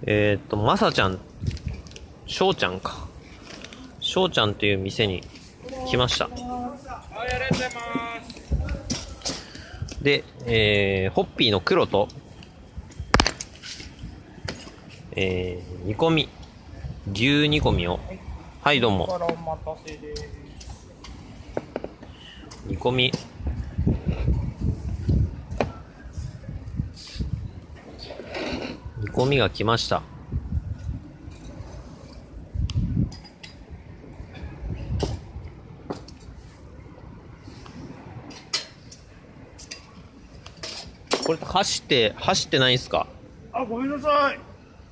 まさちゃん、しょうちゃんか。しょうちゃんっていう店に来ました。 はい、ありがとうございます。 で、ホッピーの黒と、煮込み、牛煮込みを、はい、どうも。 からお待たせです。 煮込み、煮込みが来ました。これ走ってないんすか？ あ、ごめんなさい。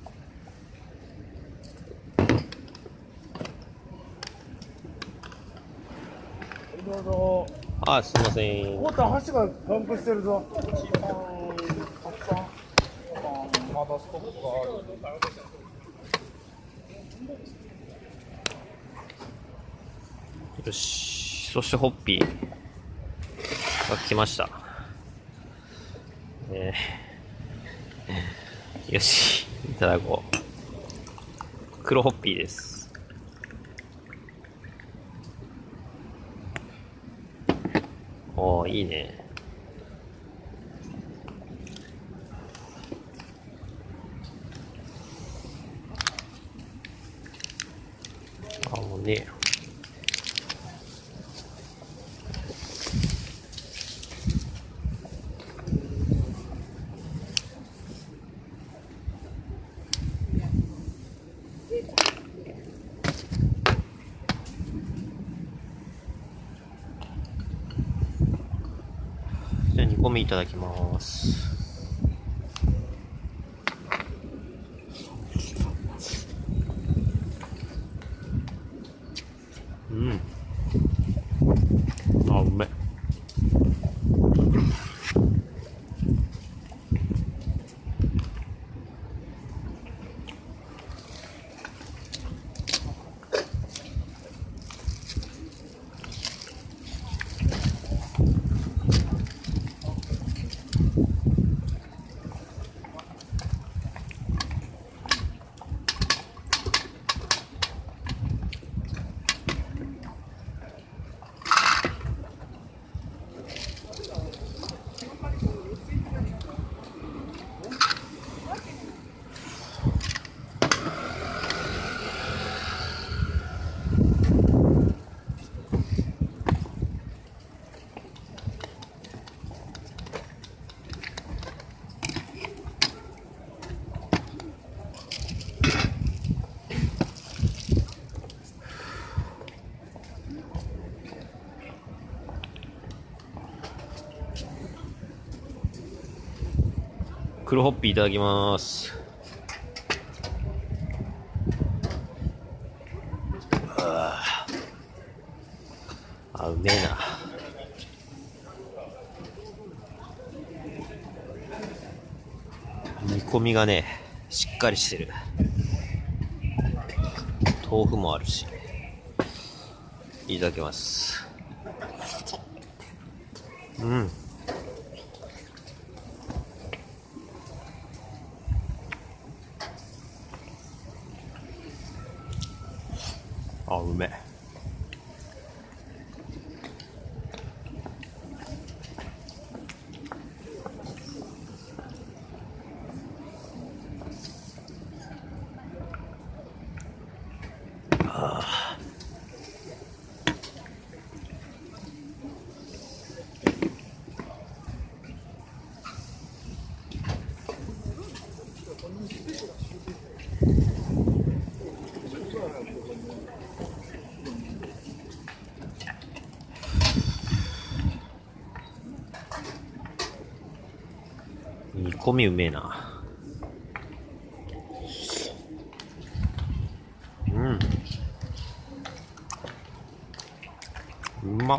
どうぞ。 あ、すいません。 おった箸がパンクしてるぞ。たくさん。まだストックがある。 よし。そしてホッピーが来ました。よし。いただこう。黒ホッピーです。おー、いいね。あ、もうね。じゃあ煮込みいただきます。うん。あ、うめえ。黒ホッピーいただきます。あ、うめえな。煮込みがね、しっかりしてる。豆腐もあるし。いただきます。うん。あ、うめえ。煮込みうめえな。うん。うまっ。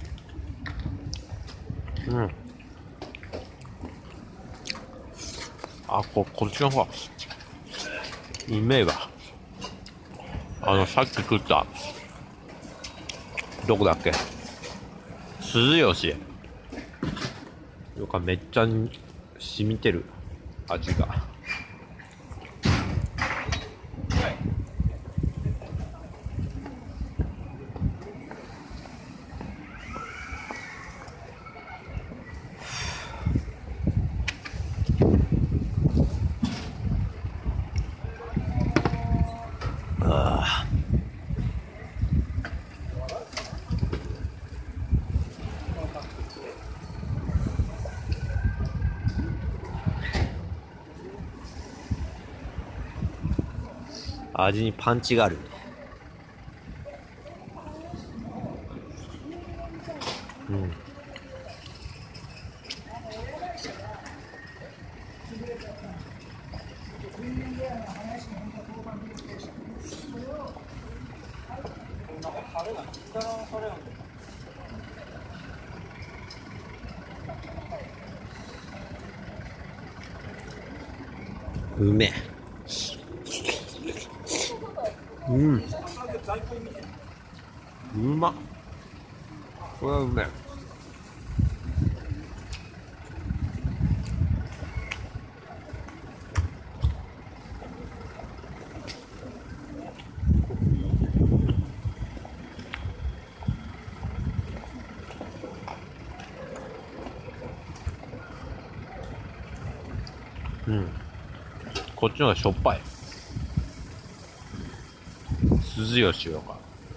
うん。あ、こっちの方がうめえわ。さっき食った、どこだっけ、鈴吉とかめっちゃ染みてる味が。 味にパンチがあるね。うん。うめえ。うん。うまっ。これはうめえ。うん。こっちの方がしょっぱい。鈴吉よか。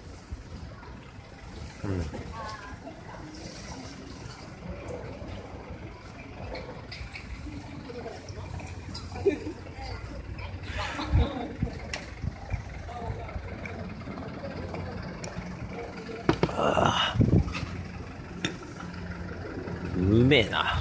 うん。ああ、うめえな。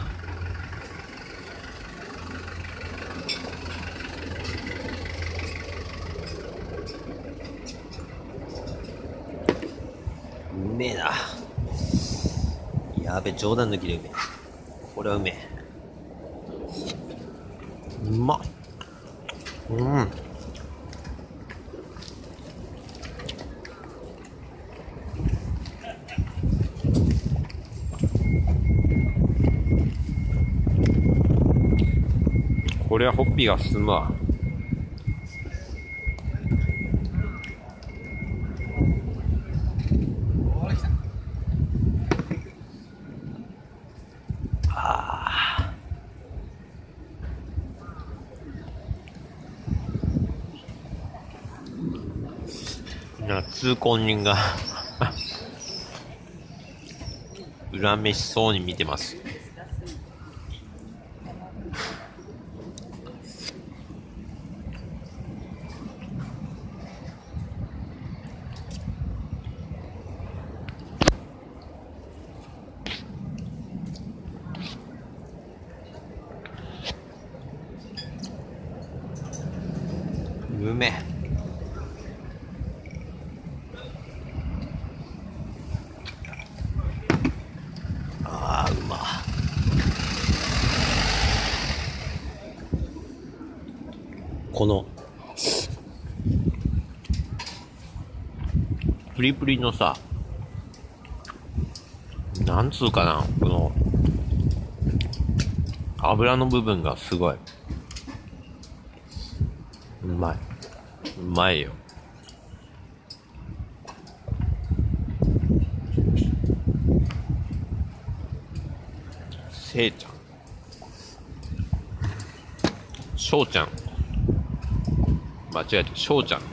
うめえな。やべ、冗談抜きでうめえ。これはうめえ。うまっ。うん。これはホッピーが進むわ。ああ。通行人が恨めしそうに見てます。うめえ。ああ、うま。このプリプリのさ、なんつうかな、この油の部分がすごい。うまい。うまいよ。せいちゃん。しょうちゃん。間違えて、しょうちゃんね。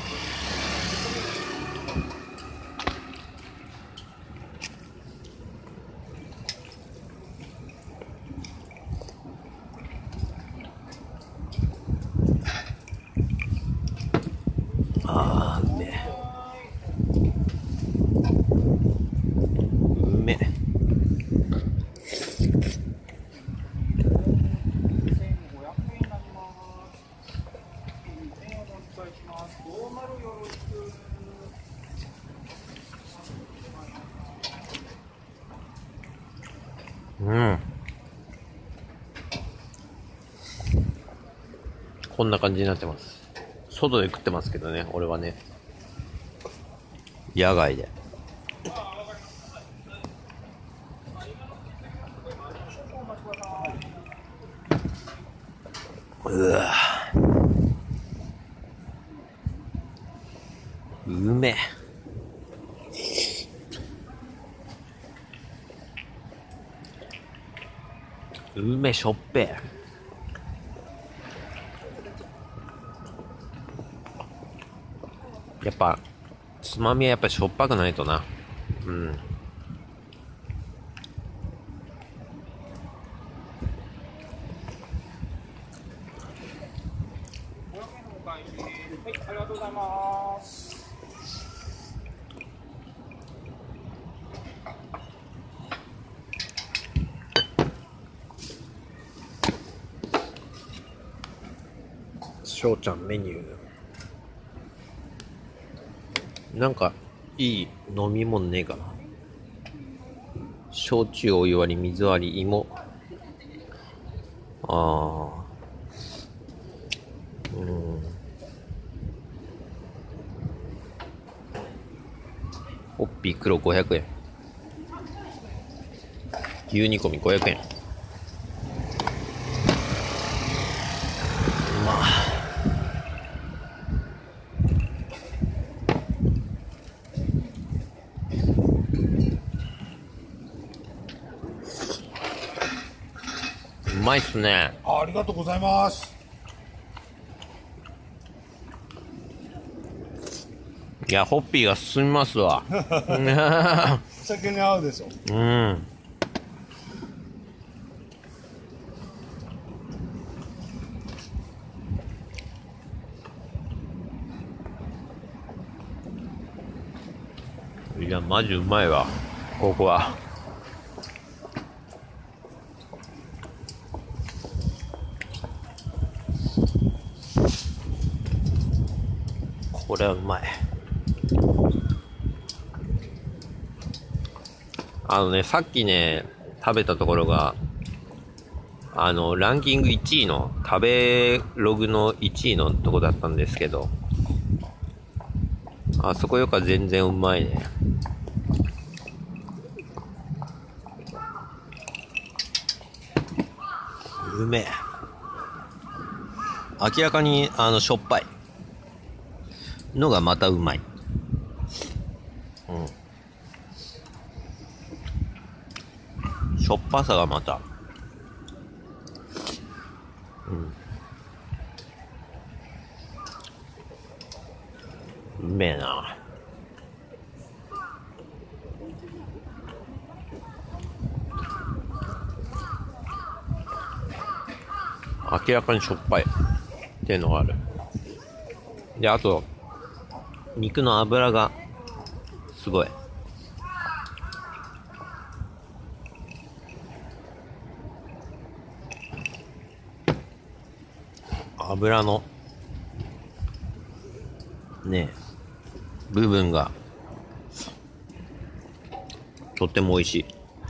ああ、うめえ。うめえ。うん。こんな感じになってます。外で食ってますけどね、俺はね。野外で。うわ、うめえ。うめえ、しょっぺえ。やっぱつまみはやっぱしょっぱくないとな。うん。 とうございます。 翔ちゃんメニューなんかいい飲み物ねえかな。焼酎お湯割り水割り芋。ホッピー黒500円、牛煮込み500円。まあうまいっすね。 ありがとうございます。 いや、ホッピーが進みますわ。 お酒に合うでしょ。 うん。いや、マジうまいわ、ここは。これはうまい。さっきね、食べたところが、ランキング1位の、食べログの1位のとこだったんですけど、あそこよか全然うまいね。うめえ。明らかに、しょっぱいのがまたうまい。しょっぱさがまた。うめえな。明らかにしょっぱいっていうのがある。で、あと、肉の脂がすごい。油のね部分がとっても美味しい。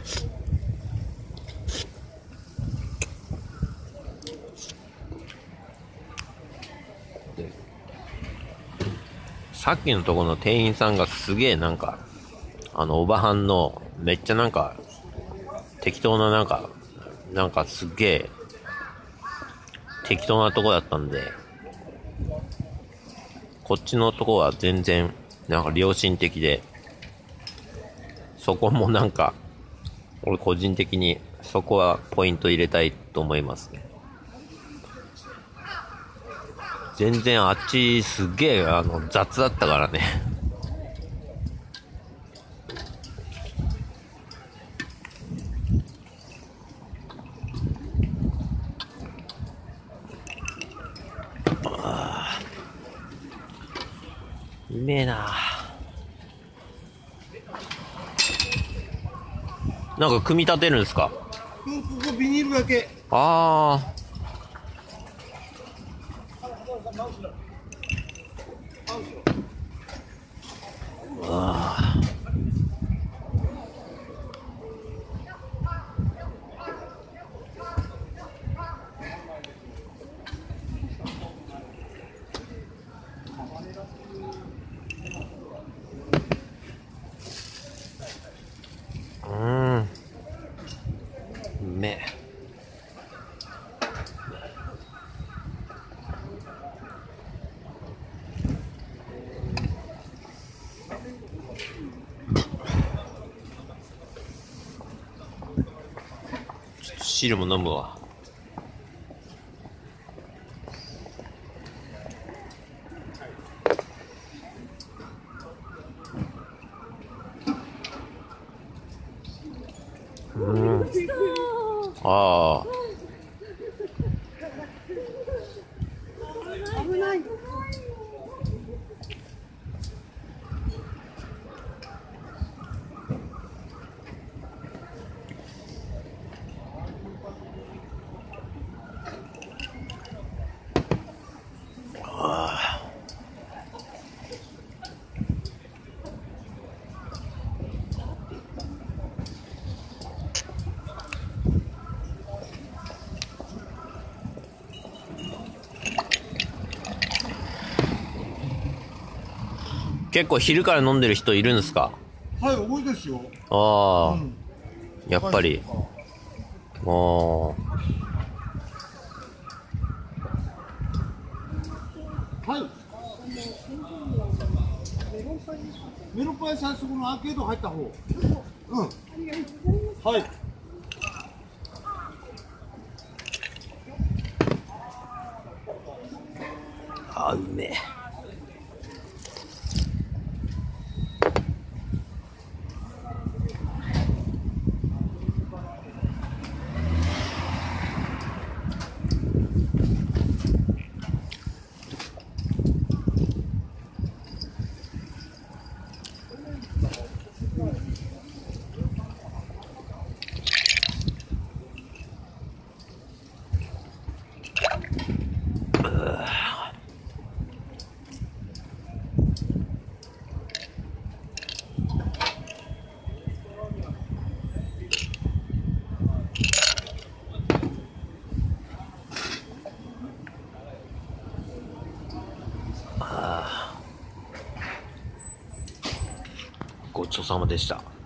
さっきのところの店員さんがすげえなんかおばはんのめっちゃなんか適当ななんかすげえ適当なとこだったんで、こっちのとこは全然なんか良心的で、そこもなんか俺個人的にそこはポイント入れたいと思いますね。全然あっちすげえ雑だったからね。うめえな。なんか組み立てるんですか？ ここビニールだけ。 ああ。うめえ。ちょっと汁も飲むわ。ああ。 危ない。 結構昼から飲んでる人いるんですか？ はい、多いですよ。 ああ、 うんやっぱり。もはい。メロンパイ最速のアーケード入った方。うん。はい。 あ、うめえ。ごちそうさまでした。